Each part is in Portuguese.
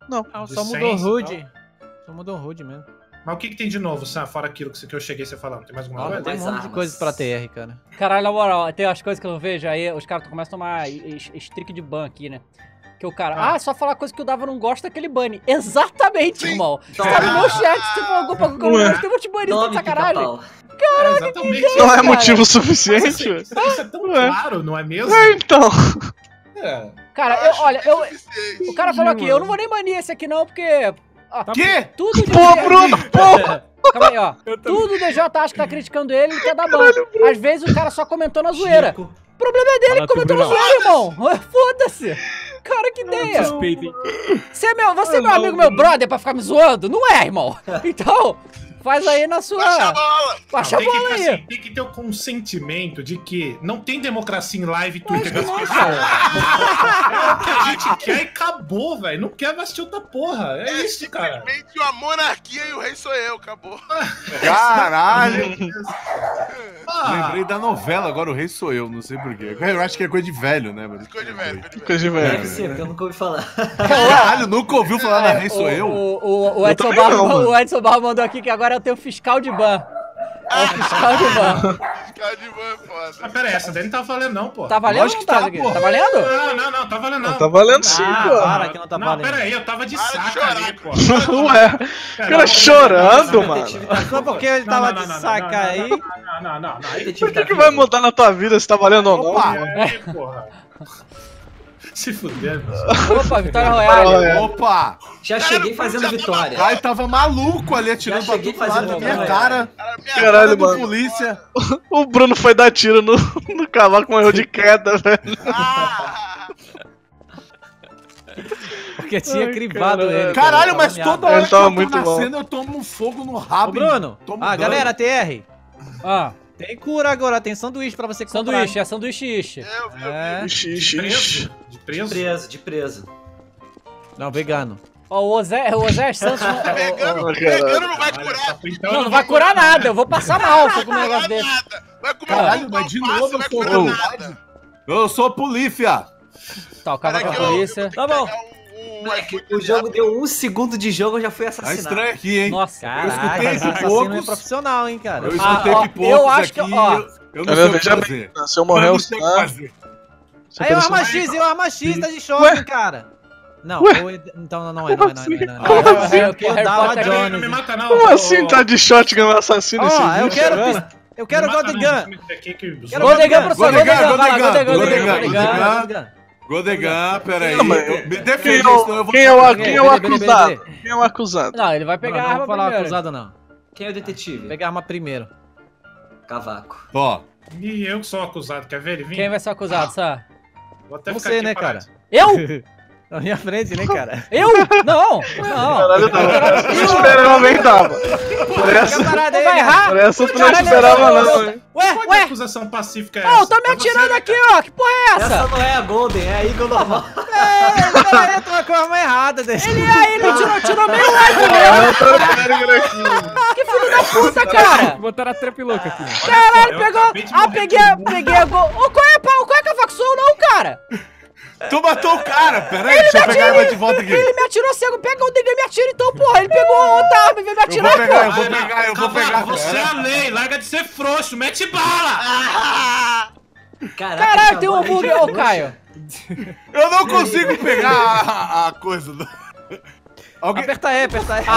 Não. Só mudou Rude. Só mudou Rude mesmo. Mas o que tem de novo, Sam, fora aquilo que eu cheguei você falando? Tem mais alguma coisa? Tem um monte de coisas pra TR, cara. Caralho, na moral, tem as coisas que eu não vejo, aí os caras começam a tomar streak de ban aqui, né? Que o cara, só falar coisa que o Dava não gosta daquele bunny. Exatamente, irmão. Você tá no meu chat, se você falou alguma coisa que eu não gosto, eu vou te banir, tá de sacanagem. Caraca, que não é motivo suficiente? Isso é tão claro, não é mesmo? Então. Cara, o cara falou aqui, eu não vou nem banir esse aqui não, porque... Que? Tudo de Pô, Bruno, pô! Calma aí, ó. Tudo o DJ acha que tá criticando ele quer dar ban. Às vezes o cara só comentou na zoeira. O problema é dele que comentou na zoeira, irmão. Foda-se. Cara, que ideia. Você é meu amigo, meu brother pra ficar me zoando? Não é, irmão. Então... Faz aí na sua... Baixa a bola! Baixa a bola aí. Assim, tem que ter o consentimento de que não tem democracia em live e Twitter das pessoas. É o que a gente quer e acabou, velho. Não quer mais assistir outra porra. É isso, cara. Simplesmente uma monarquia e o rei sou eu, acabou. Caralho! Lembrei da novela, agora o rei sou eu, não sei porquê. Eu acho que é coisa de velho, né? Coisa de velho. Coisa de velho. Deve ser, porque eu nunca ouvi falar. Caralho, nunca ouviu falar da rei sou eu? O Edson Barro mandou aqui que agora eu tenho fiscal de ban. É o fiscal de ban. Fiscal de ban, foda. Mas pera aí, essa daí não tá valendo não, pô. Tá valendo ou não tá? Tá valendo? Não, tá valendo não. Tá valendo sim, pô. Para que não tá valendo. Não, pera aí, eu tava de Para de saca chorar. ali, pô. Ué, o cara chorando, mano. Só porque ele tava de saca aí. Não. Por que vai mudar na tua vida se tá valendo ou não? Opa! Porra. Se fuder, mano. Opa, Vitória Royale. Opa! Já cheguei fazendo vitória. O Caio tava maluco ali atirando pra cheguei todo lado da fazendo minha vitória. cara. Caralho, Do mano. polícia. O Bruno foi dar tiro no cavalo com um erro de queda, velho. Porque tinha crivado ele. Caralho, mas toda hora Ele que tava eu tô muito na bom. cena eu tomo um fogo no Ô, rabo. Bruno. Tomo dano. Galera, TR. Ah, Tem cura agora, tem sanduíche pra você comprar. sanduíche, é sanduíche. É. Ixi. De preso? De preso. Não, vegano. Ó, o Osé Santos... Vegano não vai curar. Não vai curar nada, eu vou passar mal se eu comer um negócio desse. Nada. Vai comer Caralho, um mas de alface, novo eu vai sou curar ruim. nada. Eu sou polícia. Tá, o cara com a Pera que polícia. Tá bom. Moleque, o jogo deu 1 segundo de jogo, eu já fui Tá assassinado. estranho aqui, hein? Nossa, Eu escutei Caraca, esse assassino é pipocos. profissional, hein, cara. Eu escutei ó, pipocos eu acho que, aqui. ó, Eu não sei o que Veja fazer. bem, se eu morrer, Eu eu não sei o que fazer. Aí o Arma X tá de shopping, cara. Não, então não é. Como assim? é o que Harry Dava Potter... Jones. Não me mata não. Como assim tá de shotgun o assassino esse Ó, eu bicho, quero cara? Eu quero Golden Gun. Golden Gun, professor, Golden Gun, vai lá, Golden Gun, Golden Gun. Godegan, peraí. Não, mas- Me defenda, senão eu vou... Quem é o Peraí, acusado? peraí. Quem é o acusado? Não, ele vai Não, pegar a não arma vou falar primeiro. acusado, não. Quem é o detetive? Pegar a arma primeiro. Cavaco. Ó, E eu que sou acusado, quer ver ele vir? Quem vai ser acusado, Sá? Vou até ficar Você, aqui né, parado. cara? Eu? Na minha frente, né, cara? Eu? Não, não. Caralho, não. Não esperava, nem tava. Por essa, Fica parado aí, Vai cara. errar? por essa tu não Caralho, esperava, eu- não, hein? Ué, Qual ué. acusação pacífica é Ô, essa? tô me É atirando você, aqui, né? ó. Que porra é essa? Essa não é a Golden, é a Eagle normal. Peraí, eu tô com a arma errada. Deixa. Ele aí, ele tirou meio live mesmo. Que filho da puta, cara. Botaram a trap louca aqui. Caralho, Eu pegou. acabei de Ah, morrer peguei a gol. Ô, qual é, pau? Qual é que a Cavaco sou não, cara? tu matou o cara, peraí, deixa eu pegar a arma de volta aqui. Ele me atirou cego. Pega o Golden Gun e me atira então, porra. Ele pegou outra arma e veio me Eu vou atirar, pegar, eu pô. vou pegar, eu vou pegar. Você é a lei, larga de ser frouxo, mete bala! Caraca, Caralho, tem um chamou hambúrguer, de ô, frouxo. Caio. Eu não consigo pegar a coisa do... Alguém... Aperta E, aperta E.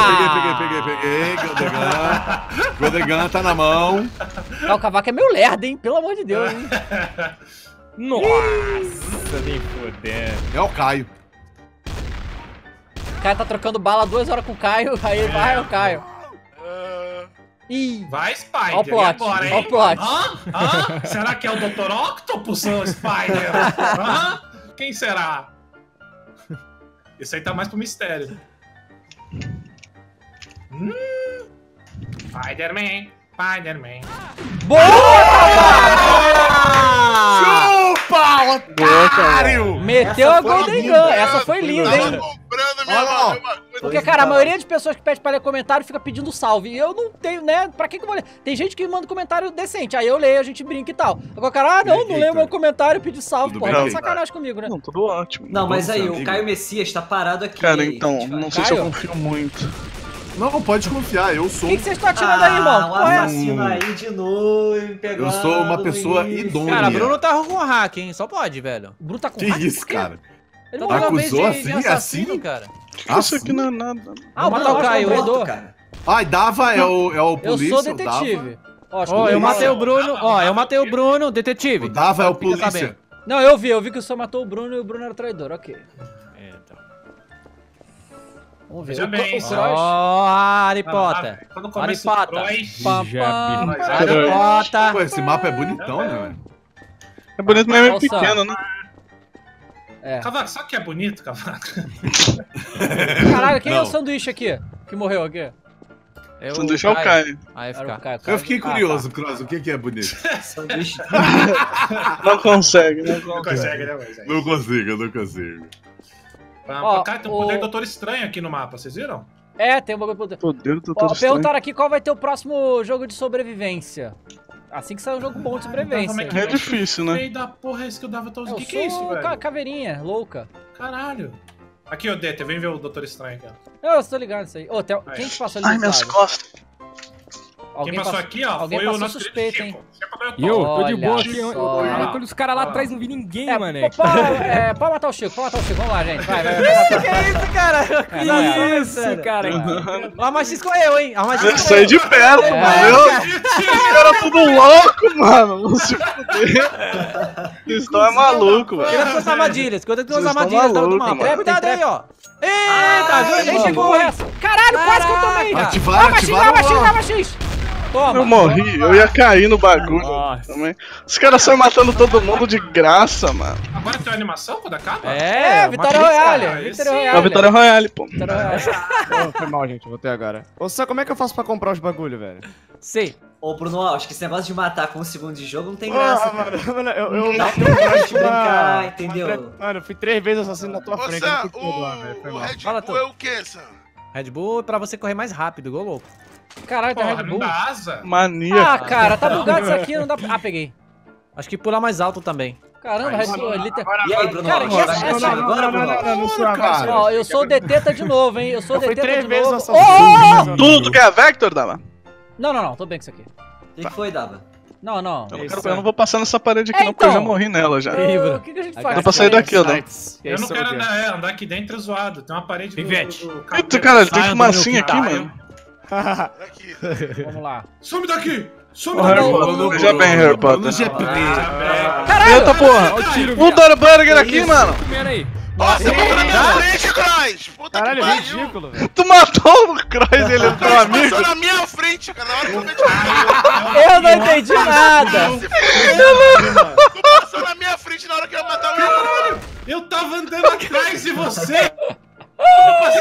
Peguei. Godegan tá na mão. Ah, o Cavaco é meio lerdo, hein? Pelo amor de Deus, hein? Nossa, nem fodendo. É o Caio. O Caio tá trocando bala 2 horas com o Caio, aí vai o Caio. Ih, Vai, Spider. Ó o plot, E agora, hein? ó o plot. Hã? Será que é o Dr. Octopus ou o Spider? Hã? Quem será? Isso aí tá mais pro mistério. Spider-Man, Spider-Man. Chupa, otário! meteu Essa a foi Golden linda. Gun. Essa foi linda, Tava hein? comprando Olha lá, ó. mesma coisa. Porque, cara, a maioria das pessoas que pede pra ler comentário fica pedindo salve. E eu não tenho, né? Pra que eu vou ler? Tem gente que manda comentário decente, aí eu leio, a gente brinca e tal. Agora, cara, não leio meu comentário e pede salve, porra. Tá de sacanagem comigo, né? Não, tudo ótimo. Não, mas aí, o Caio Messias tá parado aqui. Cara, então, não sei se eu Caio? confio muito. Não, pode confiar, eu sou. O que vocês estão atirando aí, irmão? Um assassino aí de novo, Eu sou uma pessoa idônea. Cara, Bruno tá com hack, hein? Só pode, velho. O Bruno tá com Que hack? isso, cara? Ele Tá morreu uma vez Acusou de assim, assassino, assim? cara. Isso aqui não é nada. Ah, matar o Caio, traidor. cara. Ai, Dava é o Eu polícia. sou detetive. Ó, eu matei o Bruno. Ó, eu matei o Bruno, detetive. O Dava é o Fica polícia. sabendo. Não, eu vi que o senhor matou o Bruno e o Bruno era traidor, ok. Vamos ver. Veja bem, o só. Cross. Ó, Harry Potter. Quando Harry começa o Potter. Cross, Pam, pam. Harry Potter. Pô, esse mapa é bonitão, né, velho? É bonito, mas é meio Nossa. pequeno, né? É. Cavaco, sabe o que é bonito, Cavaco? Caralho, quem é o Não. sanduíche aqui? Que morreu aqui? O sanduíche é o Caio. AFK. Eu fiquei curioso, Cross, o que é bonito? Sanduíche. Não consegue, não Não consegue. consegue, né, Moisés? Não consigo, não consigo. Ó, Cara, tem um poder Doutor Estranho aqui no mapa, vocês viram? É, tem um bagulho pro... Poder do Ó, Doutor Estranho. perguntaram aqui qual vai ter o próximo jogo de sobrevivência. Assim que sair um jogo bom de sobrevivência. como é que É difícil, né? Meio da porra é esse que o Dava tá usando. O Eu que é isso, sou velho? caveirinha, louca. Caralho. Aqui, ô Dete, vem ver o Doutor Estranho aqui, ó. Eu estou ligado nisso aí. Ô, quem que passou ali Ai, do minhas lado? costas. Quem passou aqui, ó, alguém foi o passou nosso suspeito, querido hein? Chico. Chico E eu, tô de boa Olha aqui. só. Olha os caras lá atrás não vi ninguém, É, mané. pode matar o Chico, Vamos lá, gente. Vai. Que é isso, cara? Vai. Isso, cara. O Arma X correu, hein? Arma X Eu correu. saí de perto, É. mano. Os caras tudo louco, mano. Vão se fuder. Vocês estão maluco, Cuidado velho. com as armadilhas. Cuidado com as Vocês estão armadilhas do malucos, mapa. mano. Cuidado aí, ó. Eita, ajuda Nem aí, chegou chegou. essa. Caralho, quase que eu tomei. Ativaram Arma X. Toma. Eu morri, eu ia cair no bagulho Nossa. também. Os caras saem matando todo mundo de graça, mano. Agora tem uma animação quando acaba? É, Vitória Royale. cara, Vitória É a Royale. Vitória Royale, pô. Vitória Royale. Foi mal, gente. Voltei agora. Ô, Sam, como é que eu faço pra comprar os bagulho, velho? Sei. Ô, Bruno, acho que esse negócio de matar com um segundo de jogo não tem graça, cara. Mano, eu Dá pra gente brincar, entendeu? Mano, eu fui 3 vezes assassino na tua Ô, frente. Sam, não tem que perdoar, velho. Foi o mal. Red Fala Bull tu. é o que, Sam? Red Bull é pra você correr mais rápido, igual louco. Caralho, tem Porra, Red não Bull. dá asa? Mania. Ah, cara, tá bugado isso aqui, não dá pra... Ah, peguei. Acho que pular mais alto também. Caramba, Red Bull, ele tem... E aí, Bruno, Cara, a gente vai essa- mexer agora, Bruno? cara. Ó, eu sou o Deteta de novo, hein? Eu sou o Eu fui Deteta 3 de vezes novo. assassino. Tudo que é Vector, Dama. Não, tô bem com isso aqui. O que foi, Dava? Não. Eu não vou passar nessa parede aqui, É, não, porque eu já então. morri nela já. O que a gente faz? Dá pra sair daqui, ó, Dama. Eu não quero andar aqui dentro zoado. Tem uma parede Pivete. Eita, cara, tem Saia do fumacinha meu aqui, quintal. mano. Aqui. Vamos lá. Some daqui! Some Ô, Harry daqui! Potter, veja bem, Harry Potter. Ah, Eita porra! Um Dora Burger aqui, mano! Primeiro aí. Nossa, você botou na minha frente, Cross! Puta Caralho, que é pariu! ridículo, velho. Tu matou o Cross, ele é teu Cross amigo! passou na minha frente, cara, na hora que eu meti Eu não entendi nada. Tu passou na minha frente na hora que eu ia matar o Igor! Eu tava andando atrás de você! Eu passei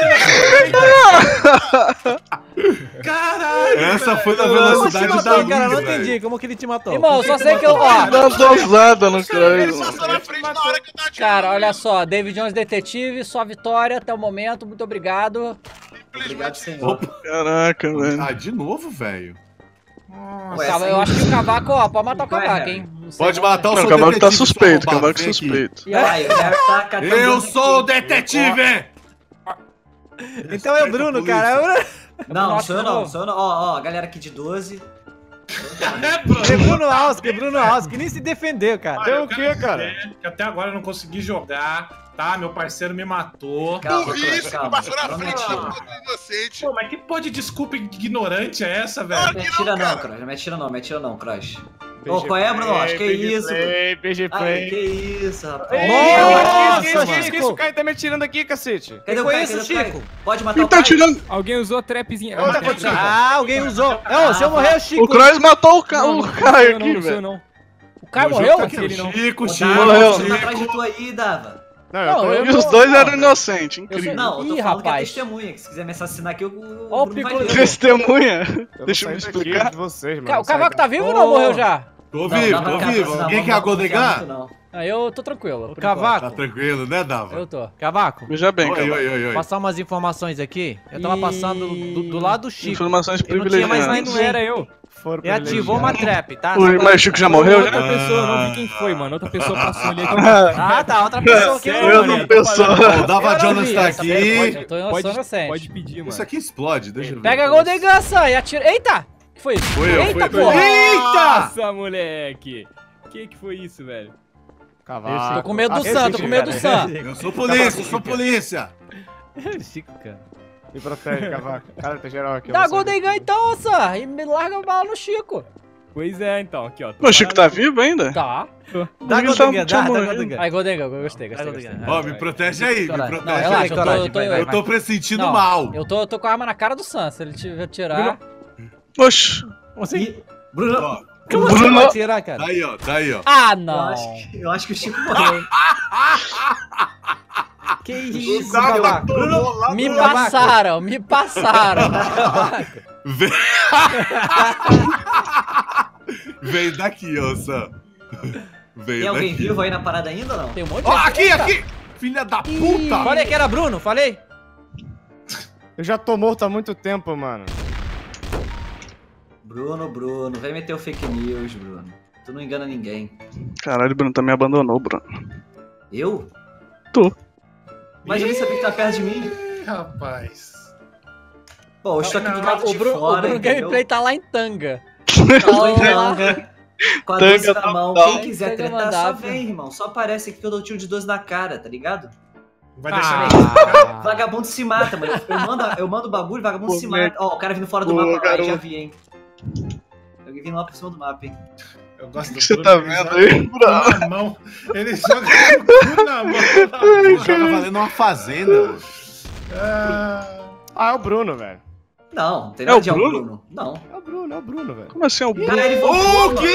na frente! Caralho! Essa foi na Como te velocidade da matou, luz, cara? Eu não velho. entendi. Como que ele te matou? Irmão, só sei que eu... Ó, Dá uma dosada no Ele Cross, mano. passou na frente na hora que eu tava atirando. cara, olha só. David Jones Detetive, sua vitória até o momento. Muito obrigado. Obrigado, senhor. Caraca, velho. Ah, de novo, velho. Ué, Eu acho que o Cavaco, ó, pode matar o Cavaco, hein? Não sei Pode não. matar o Não, seu o Cavaco tá detetive, suspeito, seu arrombado. Cavaco Vem aqui. suspeito. E aí? Aí, o Harry tá catando Eu aqui. sou o detetive! Então é o Bruno, cara. É o Bruno. Não, Bruno sou eu de não, novo. sou eu não. Ó, a galera aqui de 12. É Bruno Alves, que nem se defendeu, cara. Olha, eu o quê, quero cara? dizer Que até agora eu não consegui jogar, tá? Meu parceiro me matou. Calma, Burrice, calma. passou na Não frente mentira. do inocente. Pô, mas que porra de desculpa ignorante é essa, Não velho? me atira não, cara. Cross. Não me atira não, Cross. Ô, qual é, Bruno? Acho que é isso. BG Ai, que isso, rapaz. Que isso? O Caio tá me atirando aqui, cacete. Cadê o foi Caio? isso, Cadê o Caio? Chico? Pode matar Quem o tá Caio? tirando? Alguém usou a trapzinha. Ah, alguém usou. Não, se eu morrer, é o Chico. O Cross matou o Caio não aqui, não, velho. não. O Caio Meu morreu? jogo tá aqui, Ele não. Chico, Ô, Chico, Dava, morreu. tô atrás de tu aí, Dava. Não, Não, eu E os dois eram inocentes, incrível. Não, eu tô Ih, falando que é rapaz. testemunha, que se quiser me assassinar aqui, o Ó o Bruno vai pico ver. Testemunha? Deixa eu me explicar. de vocês, mano. O Cavaco tá vivo ou não morreu já? Tô Não, vivo, Dava tô cara, vivo. senão Alguém não quer vou confiar agodegar? muito, não. Aí eu tô tranquilo. O Cavaco. Tá tranquilo, né, Dava? Eu tô. Cavaco. Veja bem, cara. Oi. Passar umas informações aqui. Eu tava passando do lado do Chico. Informações Eu não tinha mais privilegiadas. ninguém. Não era eu. E ativou uma trap, tá? Ui, mas o Chico já morreu, já? Outra pessoa, eu não vi quem foi, mano. Outra pessoa passou ali. Ah, tá. Outra pessoa aqui. Sério, Eu mano, não pessoa. Ó, o Dava Eu não Jonas vi tá essa aqui. Eu tô sou inocente. Pode pedir, mano. Isso aqui explode, deixa eu ver. Pega a Golden Gun, Sam, e atira. Eita! O que foi isso? Foi eu, Eita, foi eu. porra! Nossa, moleque. Que foi isso, velho? Cavaco. Tô com medo do Sam, tô com medo do Sam. Eu sou polícia, eu sou polícia. Chico, cara. Me protege, Cavaco. Cara, tá geral aqui. Dá a Golden Gun então, Sam, e me larga a bala no Chico. Pois é, então. Aqui, ó. O Chico tá vivo ainda? Tá. Dá Ele Golden Gun, tinha dá morrido. Golden Gun. Aí, Golden Gun, eu gostei. Ó, me protege aí, me Não, protege relaxa, aí. eu tô- coragem, vai. Eu tô pressentindo Não, mal. Eu tô com a arma na cara do Sam, se ele tirar... Oxi. Ih, Bruno, Ó, Como você vai tirar, cara? tá aí, ó. Ah, não. eu acho que o Chico morreu. Que isso, Dava Cavaco? tomou lá Me no- passaram, me passaram. Vem... Vem daqui, ó, Sam. Vem Tem alguém daqui. vivo aí na parada ainda ou não? Tem um monte de Ó, aqui! Filha da puta! Falei que era Bruno, falei? Eu já tô morto há muito tempo, mano. Bruno, vem meter o fake news, Bruno. Tu não engana ninguém. Caralho, Bruno, também abandonou, Bruno. Eu? Tu. Mas eu nem sabia que tá perto de mim. Ih, rapaz. Pô, eu estou aqui do lado O de Bruno, fora, o Bruno entendeu? Gameplay tá lá em Tanga. Tô em Lá. Tanga, com a Tanga 12 na mão. total. Quem quiser Tanga tretar, só mandável. vem, irmão. Só aparece aqui que eu dou tiro de 12 na cara, tá ligado? Vai deixar Ah. Vagabundo se mata, mano. Eu mando o bagulho, vagabundo se mata. Ó, o cara vindo fora do Pô, mapa lá, garoto. já vi, hein. Eu vi lá por cima do mapa, hein. Eu gosto do Você Bruno, tá ele vendo joga aí, o cu na mão. Ele joga o cu na mão. Ele joga valendo uma fazenda, mano. Ah, é o Bruno, velho. Não, não tem É nada o de ao Bruno? Bruno. Não. É o Bruno, velho. Como assim é o Bruno? Cara, ele voltou. O quê?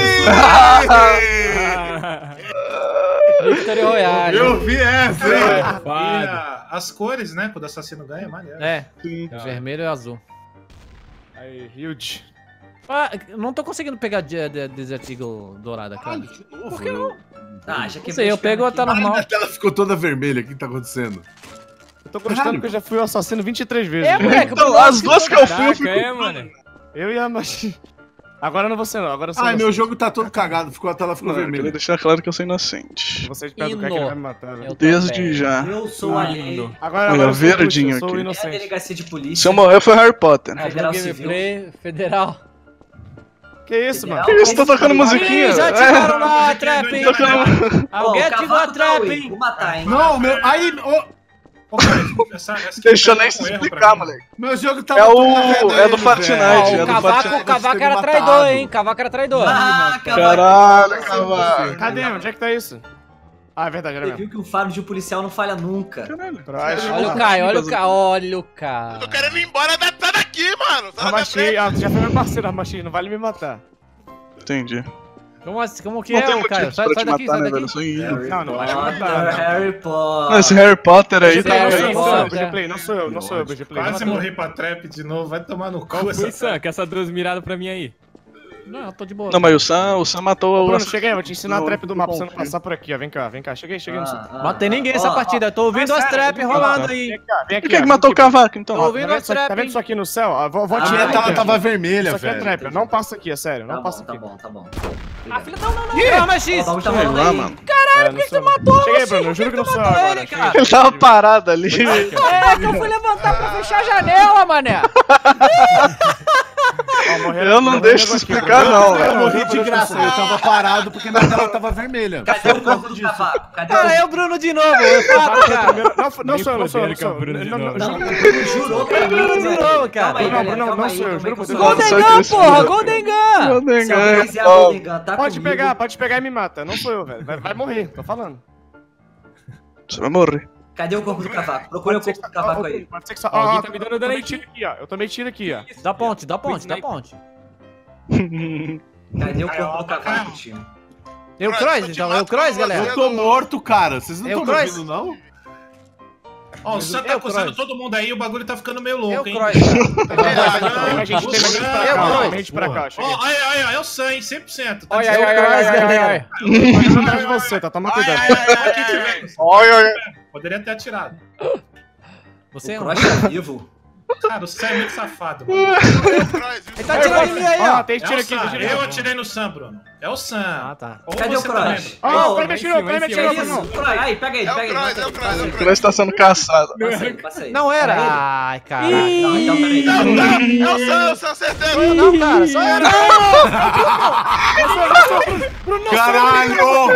Victory Royale. Eu vi essa, hein? E as cores, né? Quando o assassino ganha, é maneiro. É, vermelho e azul. Aí, huge. Ah, eu não tô conseguindo pegar Desert Eagle dourada, cara. Por que não? Ah, já Não quebrou sei, eu as pernas pego aqui. tá normal. A tela ficou toda vermelha, o que tá acontecendo? Eu tô gostando Caralho. porque eu já fui o assassino 23 vezes. É, velho. moleque, o Então, Bruno- as duas que eu fui, eu Caraca, fui. é, mano. Eu e a Machine. Agora eu não vou ser, não. Agora eu sou Ai, inocente. meu jogo tá todo cagado, a tela ficou Não, eu queria vermelha. deixar claro que eu sou inocente. Vocês pedem o cara que ele vai me matar, velho. Eu Desde também. já. Eu sou alheio. Agora Olha, eu sou verdinho eu sou aqui. o É a inocente. delegacia de Se polícia. eu morrer, foi Harry Potter. Ó, Federal Bruno Civil. Gameplay Federal. Que isso, mano? Federal. Isso, tô tocando musiquinha. Ih, já tiraram lá a trap, hein? Tocando- Alguém Ó, o ativou a cavaco tá trap, ruim, hein? Vou matar, hein. Não, meu. Aí, ô, Ô, cara, essa Deixa eu nem questão se é um erro pra explicar, mim. moleque. meu jogo tá É o- todo é do vermelho, Fortnite, velho. é Ó, do o Cavaco Fortnite. era traidor, hein? Cavaco era traidor. Ah, Caralho, cavalo. Cadê? Onde é que tá isso? Ah, é verdade, era Você mesmo. viu que o faro de um policial não falha nunca. Olha o Caio, olha o Caio, olha o Caio. Tô querendo ir embora sai daqui, mano. Sai da minha Ramachei, frente. tu já foi meu parceiro, Ramachei, não vale me matar. Entendi. Como que Não é, tem ô, Caio? motivo Sai pra te daqui, matar, sai né, velho? Eu daqui. sou ídolo. Não, não vai me Potter, matar. Harry Potter. Não, esse Harry Potter aí BG Play, tá. não Harry sou eu, Potter. BG Play, não sou eu, não sou eu, BG Play. Quase Não, morri pra trap de novo. Vai tomar no cu Qual foi, essa Sam? Que essa 12 mirada pra mim aí. Não, eu tô de boa. Não, mas o Sam matou o. Bruno, chega aí, eu vou te ensinar a Não, trap do mapa pra você não não, passar por aqui, ó. Vem cá, vem cá. Cheguei no seu. Não tem ninguém nessa Ó, partida, eu tô ouvindo Mas as sério, trap vem cá, rolando aí. Vem cá, vem aqui. Por que ó, matou o vem aqui. cavaco, então? Tô ouvindo Tá as vendo, trap, tá vendo hein? isso aqui no céu? Ó, vou A atirar minha aqui, tela ó. tava vermelha, Isso aqui é velho. trap, não passa aqui, é sério, Tá não passa bom, aqui. tá bom. Ah, filha, não. Arma X. Ó, o bagulho tá Sei rolando lá, aí. mano. Caralho, por que tu matou? Cheguei, Bruno, eu juro que não sou eu matou agora. ele, cheguei. cara? Ele tava parado ali. É, que eu fui levantar pra fechar a janela, mané. Ó, morreram- Eu não morreram deixo nego isso aqui, explicar, Bruno. não, Eu velho. morri de graça, eu tava parado porque minha tela tava vermelha. Cadê o corpo do cavaco? Cadê Cara, o... é o Bruno de novo. Eu falo, cara. Não sou eu, não sou eu, não sou eu. Não, o Bruno jurou pra mim. Bruno de novo, cara. Calma aí, Não, galera, não, calma não aí, sou eu, calma juro aí, por que eu Deus. sou- Golden Só Gun, que porra, esse- Golden Gun. Golden Se alguém Gun. quiser a Golden Gun, tá Pode comigo. pegar e me mata. Não sou eu, velho. Vai morrer, tô falando. Você vai morrer. Cadê o corpo do cavaco? Procura o corpo do cavaco aí. Pode ser que só. Alguém tá me dando dano aí, tiro aqui, ó. Eu tomei tiro aqui, ó. Dá ponte, dá ponte. Cadê o corpo do cavaco, tio? Eu Cross, então, eu Cross, galera. Eu tô morto, cara. Vocês não Eu estão me cross. ouvindo, não? Ó, o Sam tá acusando todo mundo aí, o bagulho tá ficando meio louco, hein? A gente tem gente pra cá. Ó, aí, é o Sam, hein? 100%. Olha, galera. Eu atrás de você, tá? Toma cuidado. Olha. Poderia ter atirado. Você O não. Cross tá vivo. Cara, o Sam é muito safado, mano. Ele tá atirando em mim aí, ó. Tem tiro aqui, Eu atirei no Sam, Bruno. É o Sam. Ah, tá. Ou Cadê o você Cross? Ó, o cara me atirou, Bruno. Aí, pega ele, pega ele. O Cross tá sendo caçado. Passa aí. Não era. Ai, cara. Não, então peraí. É o Sam, acertei. Não, cara, só era. Caralho!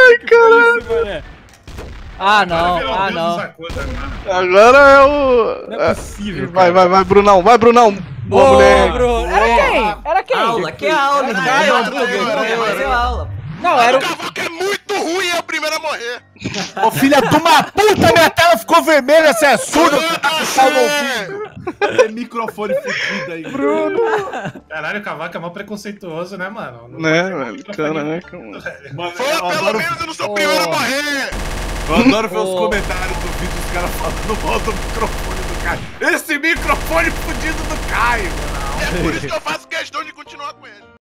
Ah, não. Agora é o... Não é possível, Vai, Brunão. Vai, Brunão. Boa, moleque. Bruno. Era quem? Aula, que aula, irmão. Aula. Não, era o... O Cavaco é muito ruim, é o primeiro a morrer. Ô, filha de uma puta, minha tela ficou vermelha, você é surdo? É microfone fudido aí. Bruno! Caralho, o Cavaco é mó preconceituoso, né, mano? Né, velho? Caraca, mano. Pelo menos eu não sou o primeiro a morrer. Eu adoro ver os comentários do vídeo dos caras falando mal do microfone do Caio. Esse microfone fudido do Caio, mano. É por isso que eu faço questão de continuar com ele.